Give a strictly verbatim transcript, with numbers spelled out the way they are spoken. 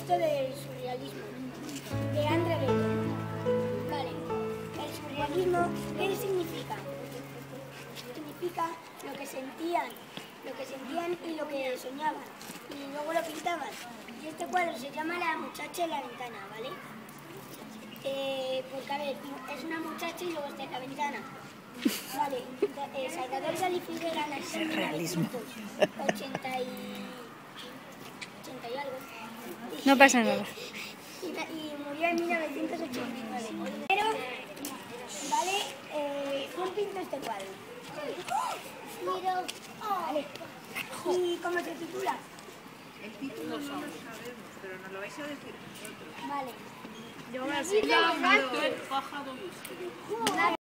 esto del surrealismo, de André Breton. Vale, el surrealismo, ¿qué significa? Significa lo que sentían, lo que sentían y lo que soñaban, y luego lo pintaban. Y este cuadro se llama La muchacha en la ventana, ¿vale? Eh, porque a ver, es una muchacha y luego está en la ventana. Vale, eh, Salvador Dalí Figuera nació en mil novecientos ochenta y... ochenta y algo. No pasa nada. Y, y murió en mil novecientos ochenta y nueve. Pero, vale, eh, ¿quién pintó este cuadro? Miro. Vale. ¿Y cómo se titula? El título no lo sabemos, pero nos lo vais a decir vosotros. Vale. Yo voy a La vida errante. El pájaro.